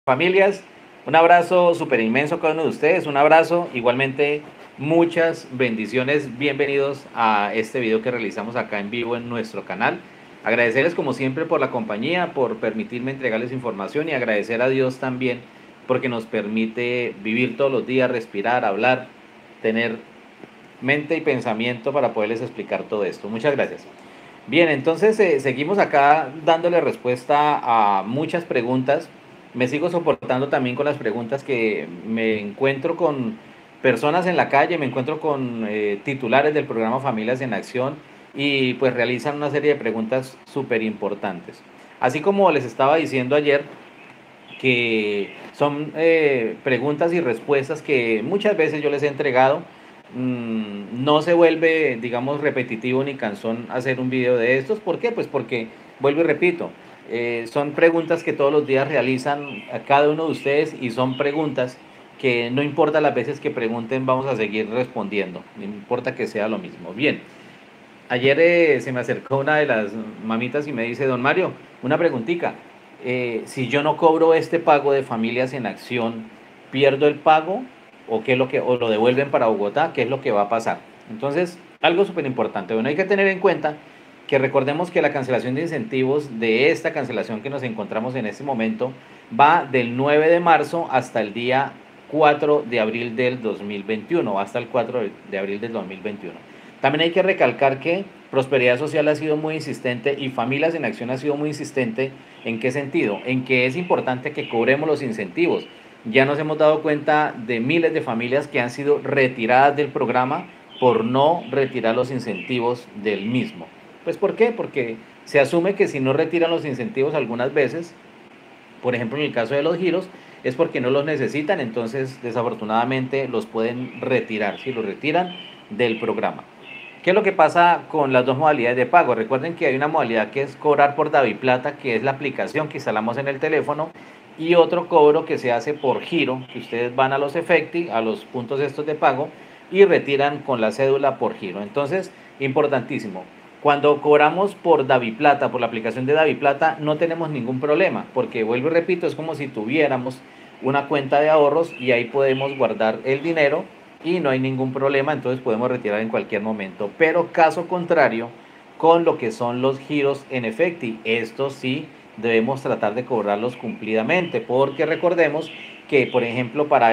Familias, un abrazo súper inmenso a cada uno de ustedes, un abrazo, igualmente muchas bendiciones, bienvenidos a este video que realizamos acá en vivo en nuestro canal. Agradecerles como siempre por la compañía, por permitirme entregarles información y agradecer a Dios también porque nos permite vivir todos los días, respirar, hablar, tener mente y pensamiento para poderles explicar todo esto. Muchas gracias. Bien, entonces seguimos acá dándole respuesta a muchas preguntas. Me sigo soportando también con las preguntas que me encuentro con personas en la calle, me encuentro con titulares del programa Familias en Acción y pues realizan una serie de preguntas súper importantes. Así como les estaba diciendo ayer, que son preguntas y respuestas que muchas veces yo les he entregado. No se vuelve, digamos, repetitivo ni cansón hacer un video de estos. ¿Por qué? Pues porque, vuelvo y repito, son preguntas que todos los días realizan a cada uno de ustedes y son preguntas que no importa las veces que pregunten, vamos a seguir respondiendo, no importa que sea lo mismo. Bien, ayer se me acercó una de las mamitas y me dice, don Mario, una preguntita, si yo no cobro este pago de Familias en Acción, ¿pierdo el pago o qué es lo que o lo devuelven para Bogotá? ¿Qué es lo que va a pasar? Entonces, algo súper importante. Bueno, hay que tener en cuenta que recordemos que la cancelación de incentivos de esta cancelación que nos encontramos en este momento va del 9 de marzo hasta el día 4 de abril del 2021, hasta el 4 de abril del 2021. También hay que recalcar que Prosperidad Social ha sido muy insistente y Familias en Acción ha sido muy insistente. ¿En qué sentido? En que es importante que cobremos los incentivos. Ya nos hemos dado cuenta de miles de familias que han sido retiradas del programa por no retirar los incentivos del mismo. Pues ¿por qué? Porque se asume que si no retiran los incentivos algunas veces, por ejemplo en el caso de los giros, es porque no los necesitan, entonces desafortunadamente los pueden retirar, si los retiran del programa. ¿Qué es lo que pasa con las dos modalidades de pago? Recuerden que hay una modalidad que es cobrar por DaviPlata, que es la aplicación que instalamos en el teléfono, y otro cobro que se hace por giro, que ustedes van a los Efecti, a los puntos estos de pago, y retiran con la cédula por giro. Entonces, importantísimo, cuando cobramos por DaviPlata, por la aplicación de DaviPlata, no tenemos ningún problema, porque vuelvo y repito, es como si tuviéramos una cuenta de ahorros y ahí podemos guardar el dinero y no hay ningún problema, entonces podemos retirar en cualquier momento. Pero caso contrario, con lo que son los giros en Efecti, estos sí debemos tratar de cobrarlos cumplidamente, porque recordemos que, por ejemplo, para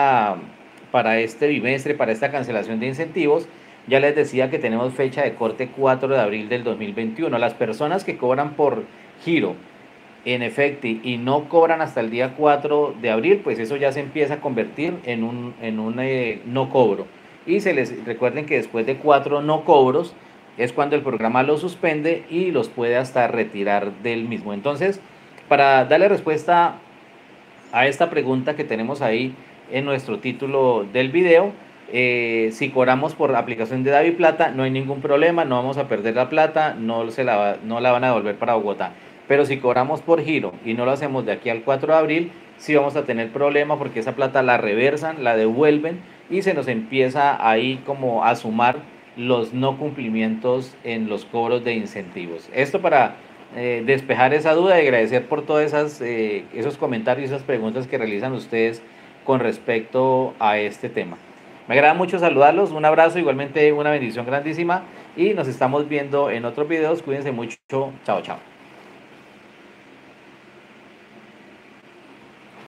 este bimestre, para esta cancelación de incentivos, ya les decía que tenemos fecha de corte 4 de abril del 2021. Las personas que cobran por giro en Efecti y no cobran hasta el día 4 de abril, pues eso ya se empieza a convertir en un no cobro. Y recuerden que después de 4 no cobros es cuando el programa los suspende y los puede hasta retirar del mismo. Entonces, para darle respuesta a esta pregunta que tenemos ahí en nuestro título del video, si cobramos por aplicación de DaviPlata no hay ningún problema, no vamos a perder la plata, no la van a devolver para Bogotá. Pero si cobramos por giro y no lo hacemos de aquí al 4 de abril, sí vamos a tener problema porque esa plata la reversan, la devuelven y se nos empieza ahí como a sumar los no cumplimientos en los cobros de incentivos. Esto para despejar esa duda y agradecer por todos esos comentarios y esas preguntas que realizan ustedes con respecto a este tema. Me agrada mucho saludarlos, un abrazo, igualmente una bendición grandísima y nos estamos viendo en otros videos. Cuídense mucho, chao, chao.